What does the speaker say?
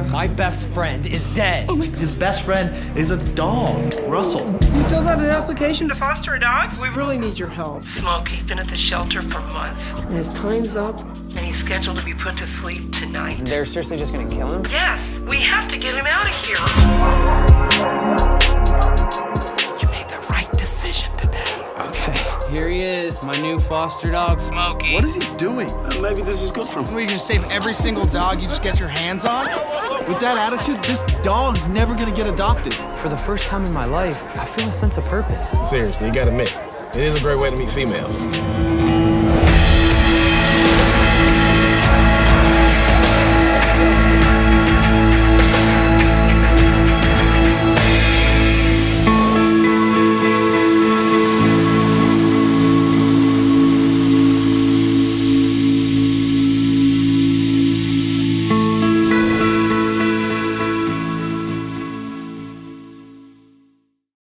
My best friend is dead. His best friend is a dog, Russell. You filled out an application to foster a dog? We really need your help. Smokey's been at the shelter for months. And his time's up. And he's scheduled to be put to sleep tonight. They're seriously just gonna kill him? Yes, we have to get him out of here. You made the right decision today. Okay. Here he is, my new foster dog, Smokey. What is he doing? Maybe this is good for him. Are you gonna save every single dog you just get your hands on? With that attitude, this dog's never gonna get adopted. For the first time in my life, I feel a sense of purpose. Seriously, you gotta admit, it is a great way to meet females.